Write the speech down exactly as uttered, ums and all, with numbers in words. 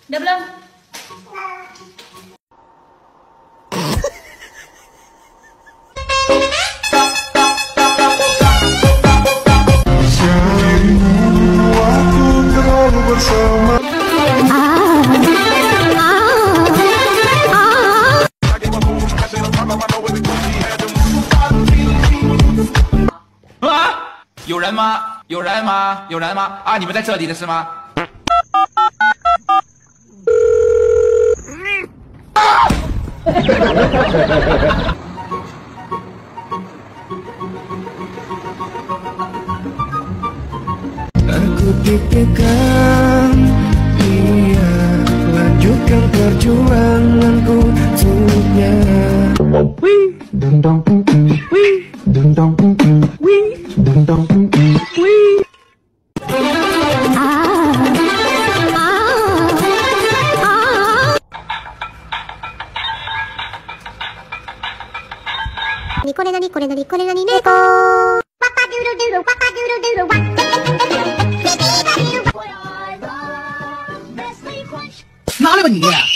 Udah belum? Ah! 有人吗？有人吗？有人吗？啊！你们在这里的是吗？ Aku pikirkan, iya, lanjutkan perjuanganku untuknya. Wih, dong dong, wih, dong dong, wih, dong dong, wih. Ni kore nani kore nani kore nani neko. Wapa doodle doodle wapa doodle doodle wap. 拿来吧你！